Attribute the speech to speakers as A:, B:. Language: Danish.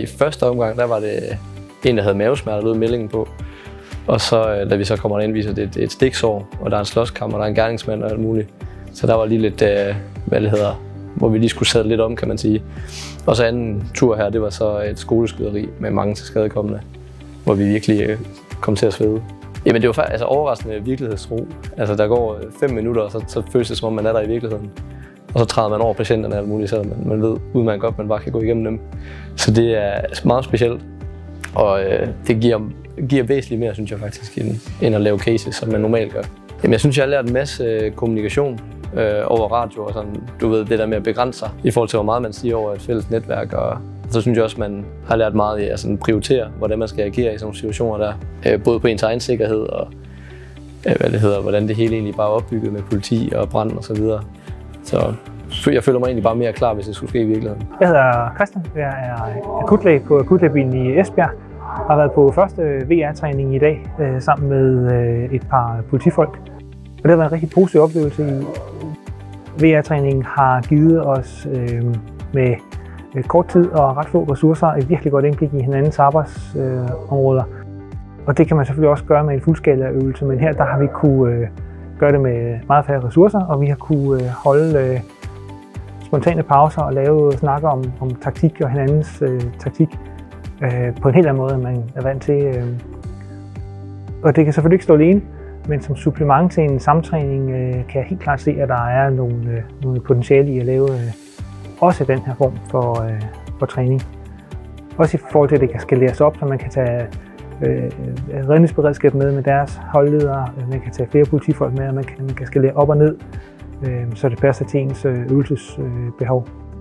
A: i første omgang, der var det en, der havde mavesmerter, der lød meldingen på. Og så, da vi så kommer ind, viser det et stiksår, og der er en slåskammer, der er en gerningsmand og alt muligt. Så der var lige lidt, hvor vi lige skulle sætte lidt om, kan man sige. Og så anden tur her, det var så et skoleskyderi med mange tilskadekomne, hvor vi virkelig kom til at svede. Jamen det var faktisk overraskende virkelighedstro. Altså der går 5 minutter, og så føles det som om man er der i virkeligheden. Og så træder man over patienterne og alt muligt, så man ved udmærket godt, at man bare kan gå igennem dem. Så det er meget specielt, og det giver væsentligt mere, synes jeg faktisk, end at lave cases, som man normalt gør. Jamen jeg synes, jeg har lært en masse kommunikation over radio og sådan, du ved, det der med at begrænse sig i forhold til, hvor meget man siger over et fælles netværk. Og så synes jeg også, man har lært meget i at prioritere, hvordan man skal agere i sådan nogle situationer der. Både på ens egen sikkerhed og hvordan det hele egentlig bare er opbygget med politi og brand og så videre. Så jeg føler mig egentlig bare mere klar, hvis det skulle ske i virkeligheden.
B: Jeg hedder Christian, jeg er akutlæge på akutlægebilen i Esbjerg. Jeg har været på første VR-træning i dag sammen med et par politifolk. Og det har været en rigtig positiv oplevelse. VR-træningen har givet os med kort tid og ret få ressourcer et virkelig godt indblik i hinandens arbejdsområder. Og det kan man selvfølgelig også gøre med en fuldskalaøvelse, men her der har vi kunne gøre det med meget færre ressourcer, og vi har kunne holde spontane pauser og lave snakker om taktik og hinandens taktik på en helt anden måde, end man er vant til. Og det kan selvfølgelig ikke stå alene, men som supplement til en samtræning kan jeg helt klart se, at der er nogle potentiale i at lave også den her form for træning. Også i forhold til, at det kan skaleres op, så man kan tage redningsberedskab med deres holdledere, man kan tage flere politifolk med, og man kan skalere op og ned, så det passer til ens øvelsesbehov.